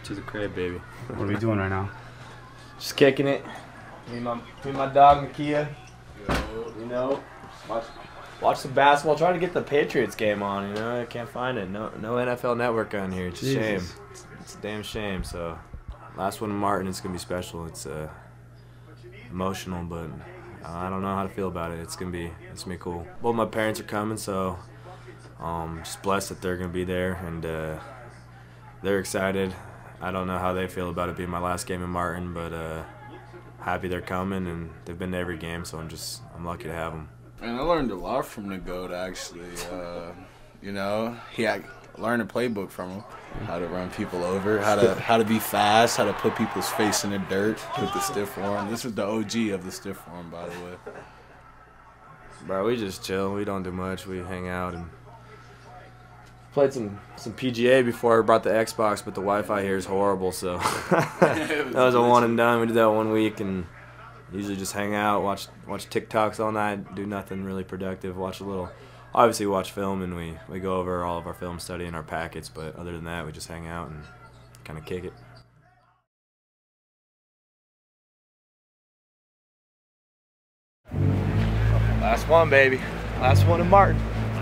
To the crib, baby. What are we doing right now? Just kicking it. Me and my dog Nakia. You know, watch some basketball. Trying to get the Patriots game on. You know, I can't find it. No NFL Network on here. It's a shame. It's a damn shame. So, last one in Martin. It's gonna be special. It's emotional, but I don't know how to feel about it. It's gonna be cool. Both my parents are coming, so just blessed that they're gonna be there, and they're excited. I don't know how they feel about it being my last game in Martin, but happy they're coming, and they've been to every game, so I'm lucky to have them. And I learned a lot from the GOAT, actually. You know, I learned a playbook from him, how to run people over, how to be fast, how to put people's face in the dirt with the stiff arm. This is the OG of the stiff arm, by the way. Bro, we just chill. We don't do much. We hang out and played some PGA before I brought the Xbox, but the Wi-Fi here is horrible, so that was a one and done. We did that 1 week and usually just hang out, watch TikToks all night, do nothing really productive, obviously watch film, and we go over all of our film study in our packets, but other than that, we just hang out and kind of kick it. Last one, baby. Last one in Martin.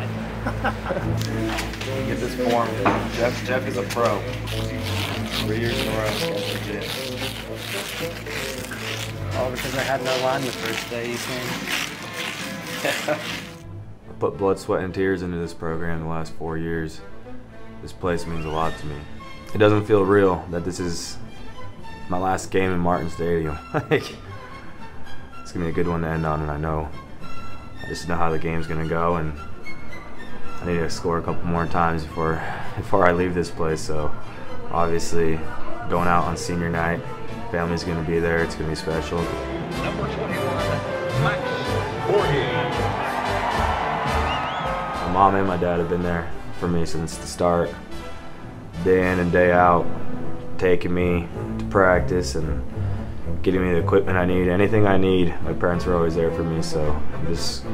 Get this form. Jeff is a pro. 3 years in a row. All because I had no line the first day you came. I put blood, sweat, and tears into this program the last 4 years. This place means a lot to me. It doesn't feel real that this is my last game in Martin Stadium. It's gonna be a good one to end on, and I just know how the game's gonna go, and I need to score a couple more times before I leave this place. So obviously going out on senior night, family's gonna be there. It's gonna be special. Number 21, Borghi. My mom and my dad have been there for me since the start, day in and day out, taking me to practice and getting me the equipment I need, anything I need. My parents were always there for me, so I'm just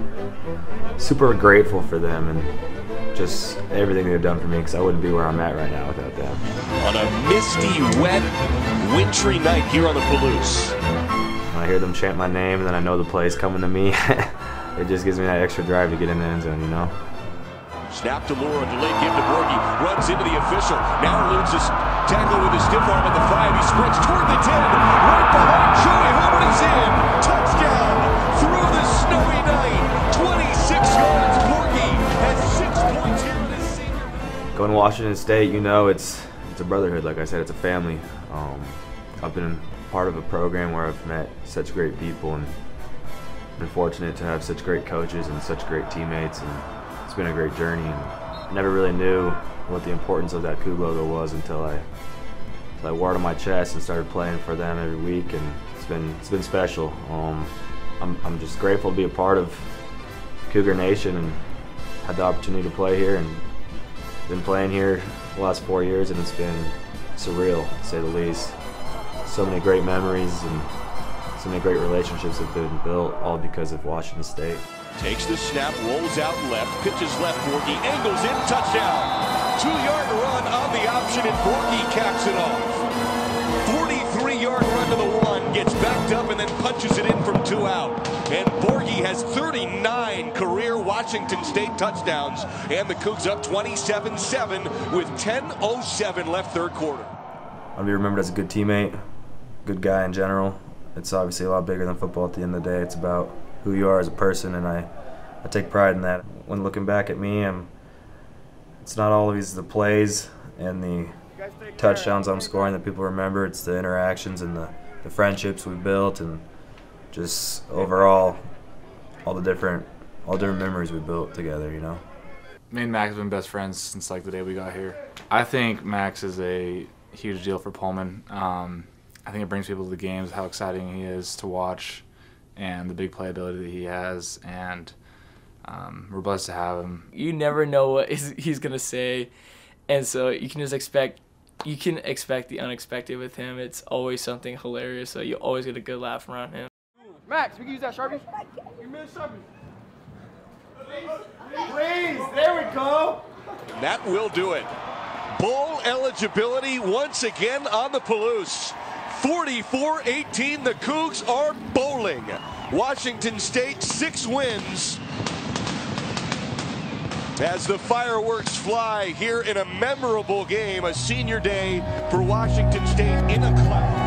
super grateful for them and just everything they've done for me, because I wouldn't be where I'm at right now without them. On a misty, wet, wintry night here on the Palouse. When I hear them chant my name and then I know the play's coming to me, it just gives me that extra drive to get in the end zone, you know? Snap to Laura, delayed give to Borghi, runs into the official, now eludes his tackle with his stiff arm at the 5, he sprints toward the 10, right behind Joey Hobart is in, touchdown through the snowy night, 26 yards, Borghi has 6 points here in his senior. Going to Washington State, you know, it's a brotherhood, like I said, it's a family. I've been part of a program where I've met such great people and been fortunate to have such great coaches and such great teammates, and it's been a great journey, and I never really knew what the importance of that Coug logo was until I wore it on my chest and started playing for them every week, and it's been special. I'm just grateful to be a part of Cougar Nation and had the opportunity to play here, and been playing here the last 4 years, and it's been surreal, to say the least. So many great memories and so many great relationships have been built, all because of Washington State. Takes the snap, rolls out left, pitches left, Borghi angles in, touchdown. 2-yard run on the option, and Borghi caps it off. 43-yard run to the 1, gets backed up and then punches it in from 2 out. And Borghi has 39 career Washington State touchdowns, and the Cougs up 27-7 with 10:07 left third quarter. I'll be remembered as a good teammate, good guy in general. It's obviously a lot bigger than football at the end of the day. It's about who you are as a person, and I take pride in that. When looking back at me, it's not always the plays and the touchdowns I'm scoring that people remember. It's the interactions and the friendships we built, and just overall all the different memories we built together, you know. Me and Max have been best friends since like the day we got here. I think Max is a huge deal for Pullman. I think it brings people to the games, how exciting he is to watch, and the big playability that he has, and we're blessed to have him. You never know what he's gonna say, and so you can just expect the unexpected with him. It's always something hilarious, so you always get a good laugh around him. Max, we can use that Sharpie? Give me a Sharpie. Please, there we go. And that will do it. bowl eligibility once again on the Palouse. 44-18, the Cougs are bowling. Washington State 6 wins as the fireworks fly here in a memorable game, a senior day for Washington State in a cloud.